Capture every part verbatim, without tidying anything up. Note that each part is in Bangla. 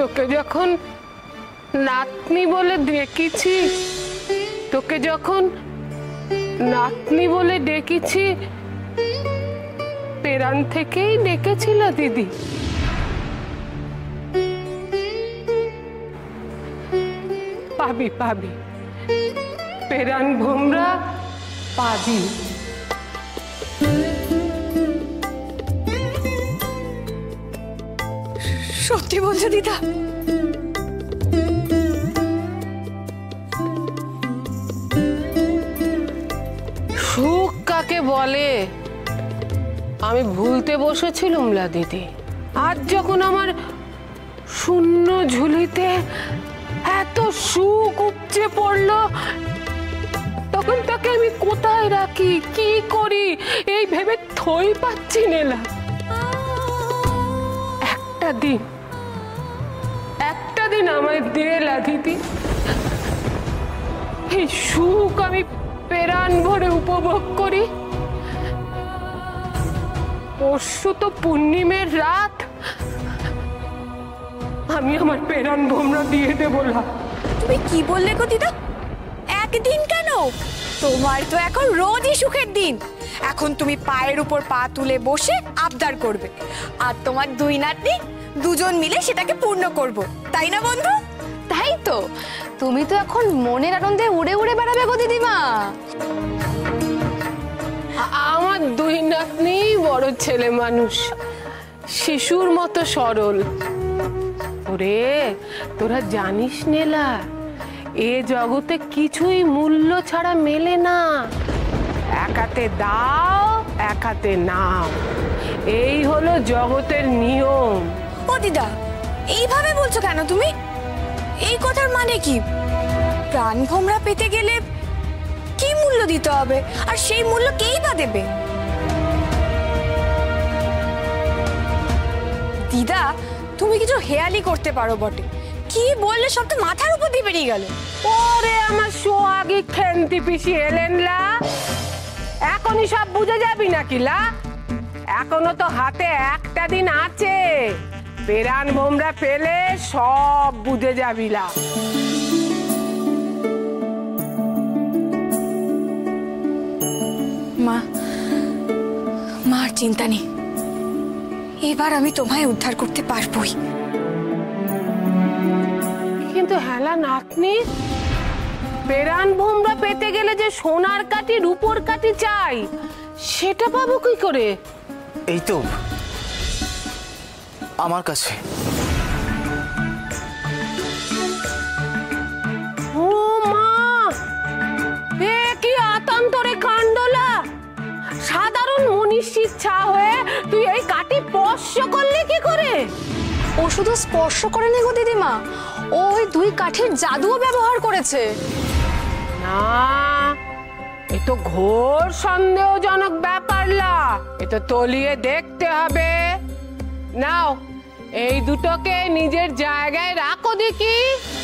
তোকে যখন নাতনি বলে ডেকেছি তোকে যখন নাতনি বলে ডেকেছি পেরান থেকেই ডেকেছিল দিদি। পাবি পাবি পেরান ভোমরা পাবি। সত্যি বলছো দিদা? সুখ কাকে বলে আমি ভুলতে বসেছিলুম লা দিদি। আজ যখন আমার শূন্য ঝুলিতে এত সুখ উপচে পড়লো তখন তাকে আমি কোথায় রাখি কি করি এই ভেবে থই পাচ্ছি না। একটা দিন একটা দিন আমায় দে লা দিদি, এই সুখ আমি পেরান ভরে উপভোগ করি। পরশু তো পূর্ণিমের রাত, আমি আমার পেরান ভোমরা দিয়ে দেবো। তুমি কি বললে গো দিদা? একদিন কেন, তোমার তো এখন রোজই সুখের দিন। এখন তুমি পায়ের উপর পা তুলে বসে আবদার করবে, আর তোমার দুই নাতনি দুজন মিলে সেটাকে পূর্ণ করব, তাই না বন্ধু? তাই তো, তুমি তো এখন মনের আনন্দে উড়ে উড়ে বেড়াবে গো দিদিমা। আমার দুই নাতনি বড় ছেলে মানুষ, শিশুর মতো সরল। ওরে তোরা জানিস নেলা, এ জগতে কিছুই মূল্য ছাড়া মেলে না। একাতে দাও একাতে নাও, এই হলো জগতের নিয়ম। ও দিদা, এইভাবে বলছো কেন তুমি? এই কথার মানে কি? প্রাণ ভোমরা পেতে গেলে কি মূল্য দিতে হবে, আর সেই মূল্য কেই বা দেবে? দিদা তুমি কিছু হেয়ালি করতে পারো বটে, কি বললে সব তো মাথার উপর দিয়ে বেরিয়ে গেল। ওরে আমার সোয়াগী খেন্তি পিসি এলেন লা, এখনই সব বুঝে যাবি নাকি লা? এখনো তো হাতে একটা দিন আছে, পেরান ভোমরা পেলে সব বুঝে যাবি লা। মা, মার চিন্তা নেই, এবার আমি তোমায় উদ্ধার করতে পারবোই। কিন্তু হেলা নাতনি, পেরান ভোমরা পেতে গেলে যে সোনার কাঠি রূপোর কাঠি চাই, সেটা পাবো কি করে? এই তো আমার কাছে। ও মা, এ কি আতন্তরে কাণ্ডলা! সাধারণ মনীষীর ছা হয়ে তুই এই কাঠি স্পর্শ করলে কি করে? ও শুধু স্পর্শ করেনি গো দিদিমা, ও ওই দুই কাঠির জাদুও ব্যবহার করেছে। না, এ তো ঘোর সন্দেহজনক ব্যাপার লা, এ তো তলিয়ে দেখতে হবে। নাও এই দুটোকে নিজের জায়গায় রাখো দেখি।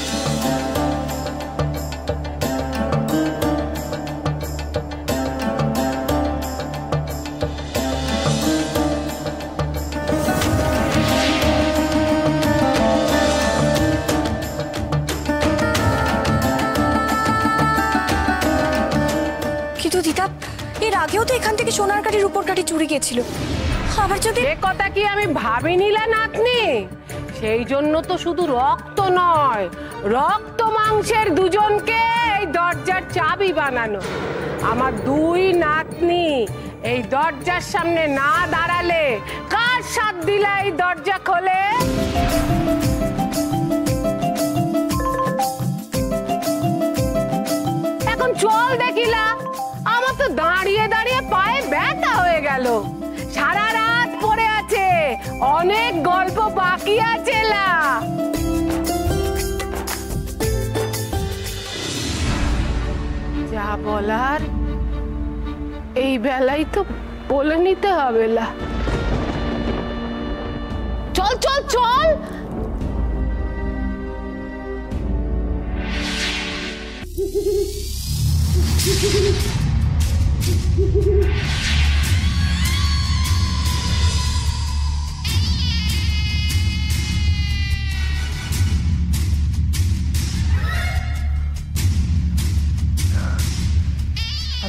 কিন্তু দিদা, এর আগেও তো এখান থেকে সোনার কাঠি রূপোর কাঠি চুরি গেছিল, আবার যদি... এ কথা কি আমি ভাবিনি লা নাতনি? সেই জন্য তো শুধু রক্ত নয়, রক্ত মাংসের দুজনকে এই দরজার চাবি বানানো। আমার দুই নাতনি এই দরজার সামনে না দাঁড়ালে কার সাথ দিলা এই দরজা খোলে? এখন চল দেখিলা, আমার তো দাঁড়িয়ে দাঁড়িয়ে পায়ে ব্যথা হয়ে গেল। সারা রাত পড়ে আছে, অনেক গল্প বাকি আছে লা। যা বলার এই বেলায় তো বলে নিতে হবে লা। চল চল চল।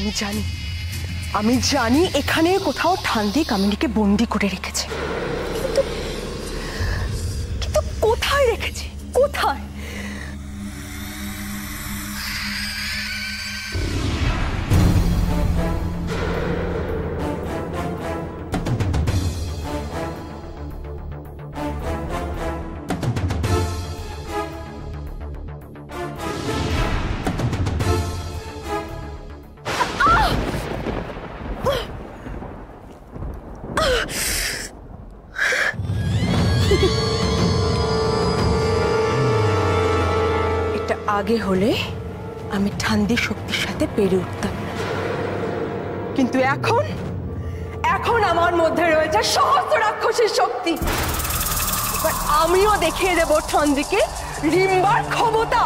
আমি জানি আমি জানি এখানে কোথাও ঠান্দি কামিনীকে বন্দি করে রেখেছে, কিন্তু কিন্তু কোথায় রেখেছে, কোথায়? এটা আগে হলে আমি ঠান্দি শক্তির সাথে পেরে উঠতাম, কিন্তু এখন এখন আমার মধ্যে রয়েছে সহস্র রাক্ষসীর শক্তি। এবার আমিও দেখিয়ে দেব ঠান্দিকে রিম্বার ক্ষমতা।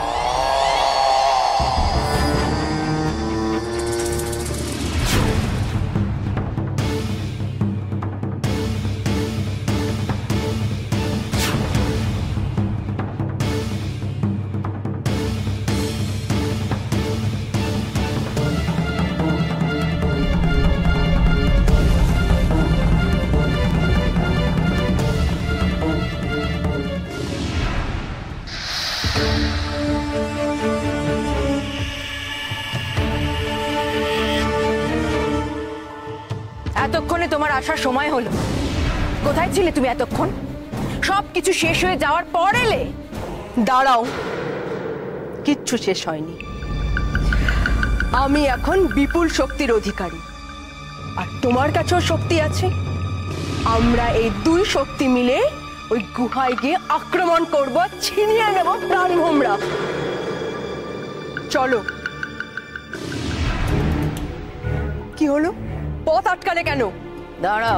এতক্ষণে তোমার আসার সময় হলো। কোথায় ছিলে তুমি এতক্ষণ? সবকিছু শেষ হয়ে যাওয়ার পর এলে? দাঁড়াও, কিচ্ছু শেষ হয়নি। আমি এখন বিপুল শক্তির অধিকারী, আর তোমার কাছেও শক্তি আছে। আমরা এই দুই শক্তি মিলে ওই গুহায় গিয়ে আক্রমণ করব, ছিনিয়ে নেব প্রাণভোমরা। চলো। কি হলো, পথ আটকালে কেন? দাঁড়াও।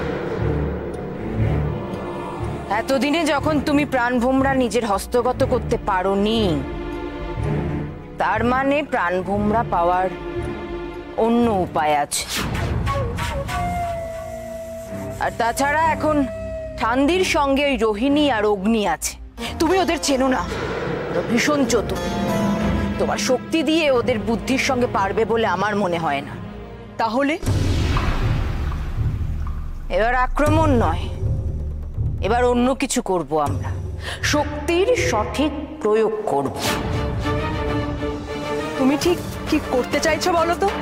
এতদিনে যখন তুমি প্রাণভোমরা নিজের হস্তগত করতে পারোনি, তার মানে প্রাণভোমরা পাওয়ার অন্য উপায় আছে। আর তাছাড়া এখন ঠান্দির সঙ্গে ওই রোহিণী আর অগ্নি আছে। তুমি ওদের চেনো না, ওরা ভীষণ চতুর। তোমার শক্তি দিয়ে ওদের বুদ্ধির সঙ্গে পারবে বলে আমার মনে হয় না। তাহলে এবার আক্রমণ নয়, এবার অন্য কিছু করব। আমরা শক্তির সঠিক প্রয়োগ করব। তুমি ঠিক কি করতে চাইছো বলো তো?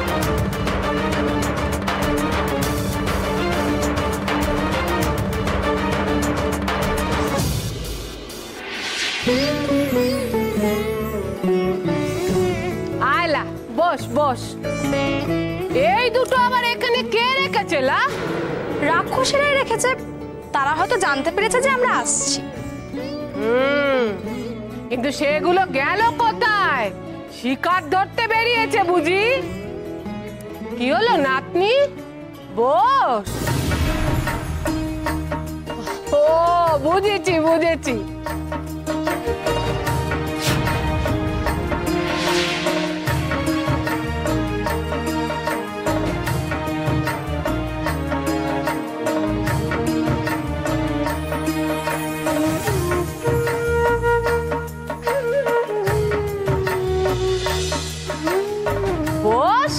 আয়লা, বস বস। এই দুটো আবার এখানে কে রেখেছে? লা রাক্ষসীরাই রেখেছে, তারা হয়তো জানতে পেরেছে যে আমরা আসছি। হুম, কিন্তু সেগুলো গেল কোথায়? শিকার ধরতে বেরিয়েছে বুঝি? কি হলো নাতনি, বস। ও বুঝেছি বুঝেছি। বস,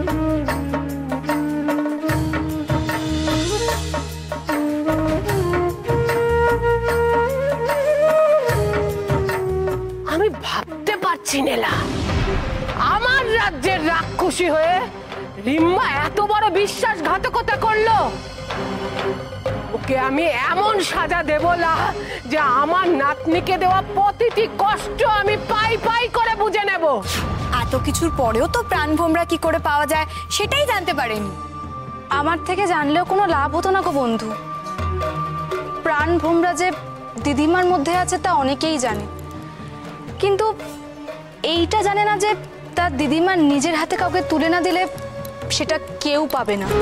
আমি ভাবতে পারছি নেলা, আমার রাজ্যের রাক্ষসী হয়ে রিম্বা এত বড় বিশ্বাসঘাতকতা করলো। ওকে আমি এমন সাজা দেব না যে আমার নাতনিকে দেওয়া প্রতিটি কষ্ট আমি পাই পাই করে বুঝে নেব। এত কিছুর পরেও তো প্রাণভোমরা কি করে পাওয়া যায় সেটাই জানতে পারেনি। আমার থেকে জানলেও কোনো লাভ হতো না গো বন্ধু। প্রাণভোমরা যে দিদিমার মধ্যে আছে তা অনেকেই জানে, কিন্তু এইটা জানে না যে তার দিদিমা নিজের হাতে কাউকে তুলে না দিলে সেটা কেউ পাবে না।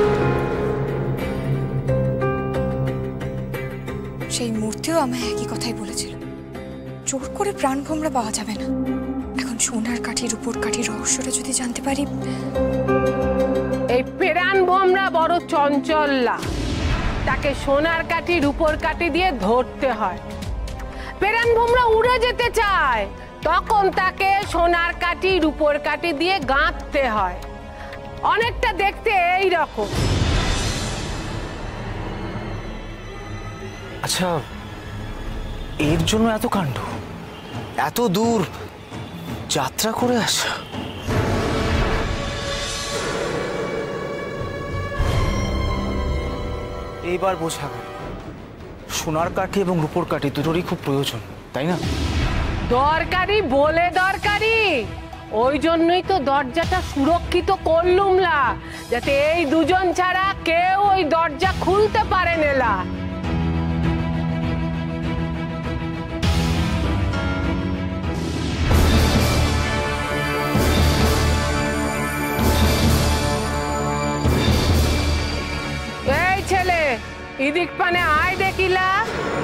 সেই মূর্তিও আমায় একই কথাই বলেছিল, জোর করে প্রাণভোমরা পাওয়া যাবে না। এখন সোনার কাঠির উপর কাঠির রহস্যটা যদি জানতে পারি। এই প্রাণভোমরা বড় চঞ্চল্লা, তাকে সোনার কাঠি রূপোর কাঠি দিয়ে ধরতে হয়। প্রাণভোমরা উড়ে যেতে চায়, তখন তাকে সোনার কাঠি রূপোর কাঠি দিয়ে গাঁথতে হয়। অনেকটা দেখতে এই রকম। আচ্ছা, এর জন্য এত কাণ্ড, এত দূর যাত্রা করে আসা? এইবার বোঝা গেল সোনার কাঠি এবং রূপোর কাঠি দুটোরই খুব প্রয়োজন, তাই না? দরকারি বলে দরকারি, ওই জন্যই তো দরজাটা সুরক্ষিত করলুমলা, যাতে এই দুজন ছাড়া কেউ ওই দরজা খুলতে পারে না। এই ছেলে, ইদিক পানে আয় দেখিলা।